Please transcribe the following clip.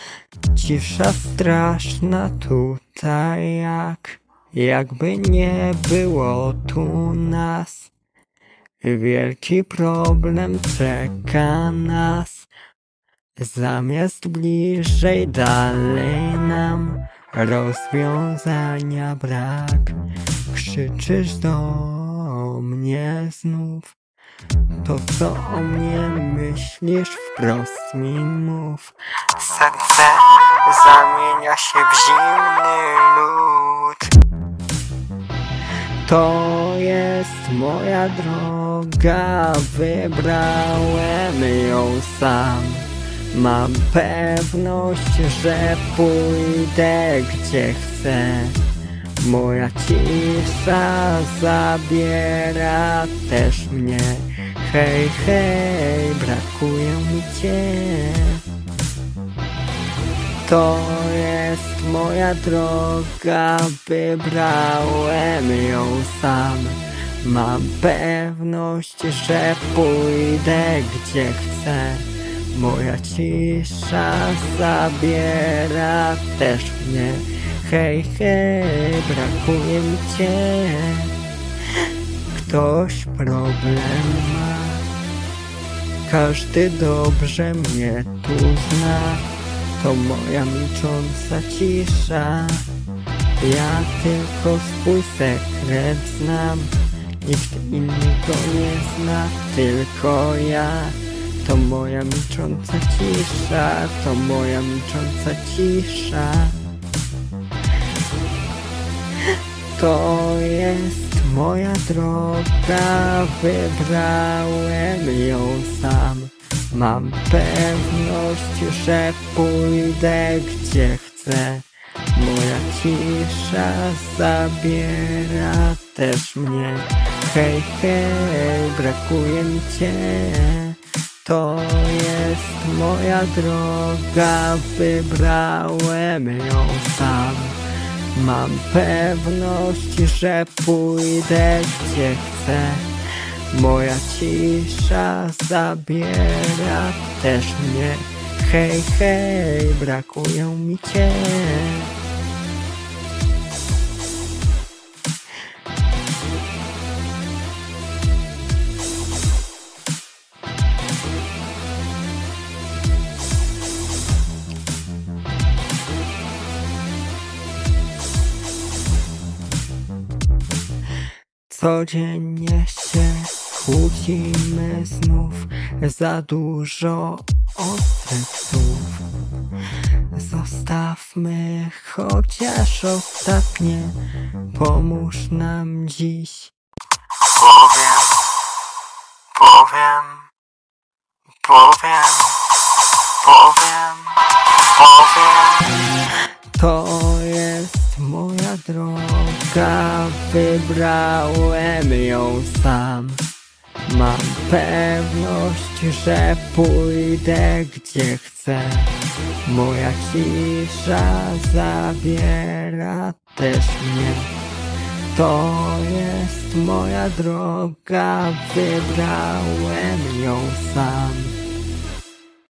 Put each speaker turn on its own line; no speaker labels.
Cisza straszna tutaj jakby nie było tu nas. Wielki problem czeka nas. Zamiast bliżej, dalej nam rozwiązania brak. Krzyczysz do mnie znów. To co o mnie myślisz, wprost mi mów. Serce zamienia się w zimny lód. To jest moja droga, wybrałem ją sam. Mam pewność, że pójdę gdzie chcę. Moja cisza zabiera też mnie. Hej, hej, brakuje mi cię. To jest moja droga, wybrałem ją sam. Mam pewność, że pójdę gdzie chcę. Moja cisza zabiera też mnie. Hej, hej, brakuje mi cię. Ktoś problem ma. Każdy dobrze mnie tu zna. To moja milcząca cisza. Ja tylko swój sekret znam. Nikt inny go nie zna, tylko ja. To moja milcząca cisza. To moja milcząca cisza. To jest moja droga, wybrałem ją sam. Mam pewność, że pójdę gdzie chcę. Moja cisza zabiera też mnie. Hej, hej, brakuje mi cię. To jest moja droga, wybrałem ją sam. Mam pewność, że pójdę gdzie chcę. Moja cisza zabiera też mnie. Hej, hej, brakuje mi cię. Codziennie się kłócimy znów, za dużo ostrych słów. Zostawmy chociaż ostatnie, pomóż nam dziś. Powiem. To jest moja droga, wybrałem ją sam. Mam pewność, że pójdę gdzie chcę. Moja cisza zabiera też mnie. To jest moja droga, wybrałem ją sam.